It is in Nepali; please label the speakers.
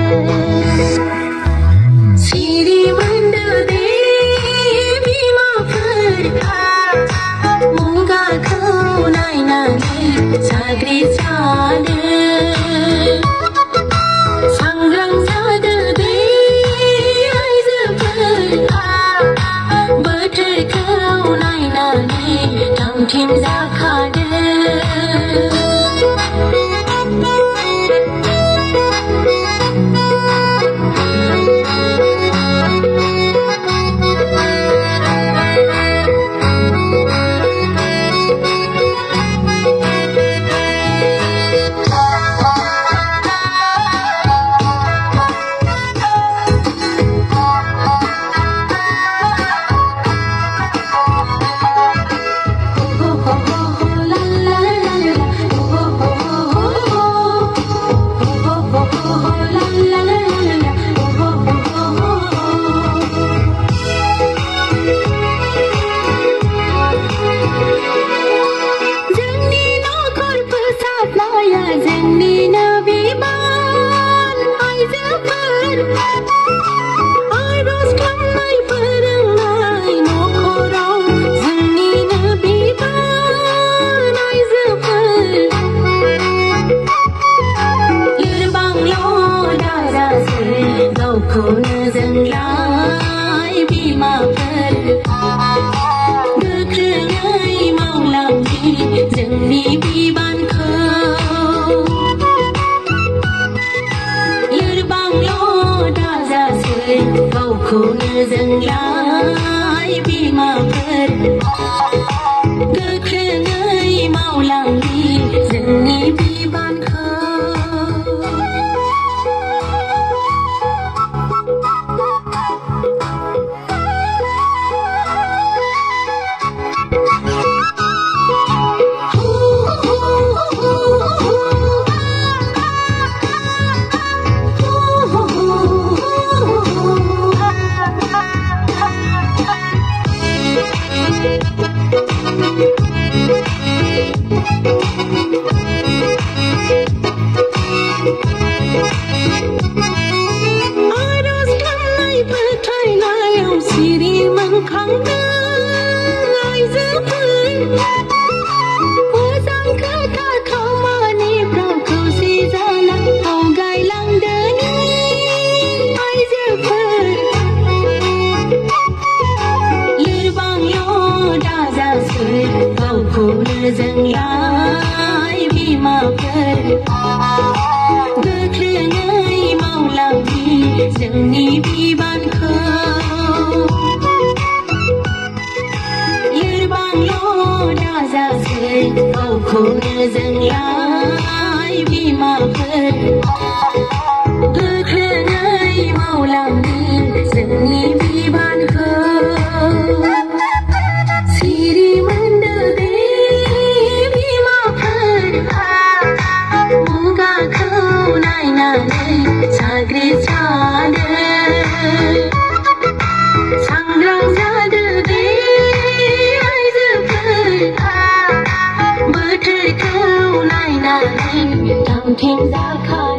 Speaker 1: सिरि मोन्दो दे बिमाफोर मुगाखौ नायनानै साग्रिसारो सांग्रां जादो दे आइजोफोर बोथोरखौ नायनानै थाम-थिम जाखादो गावखौनो जोंलाय बिमाफोर गोख्रोङै मावलांनि जोंनि बिबानखौ लोरबांल' दाजासै गावखौनो जोंलाय बिमाफोर गोख्रोङै मावलांनि जोंनि बिबानखौ गावखौनो जोंलाय बिमाफोर गोख्रोङै मावलांनि जोंनि बिबानखौ लोरबांल' दाजासै गावखौनो जोंलाय बिमाफोर गोख्रोङै मावलांनि जोंनि बिबानखौ सांग्रां जादो दे आइजोफोर बोथोरखौ नायनानै थाम-थिम जाखादो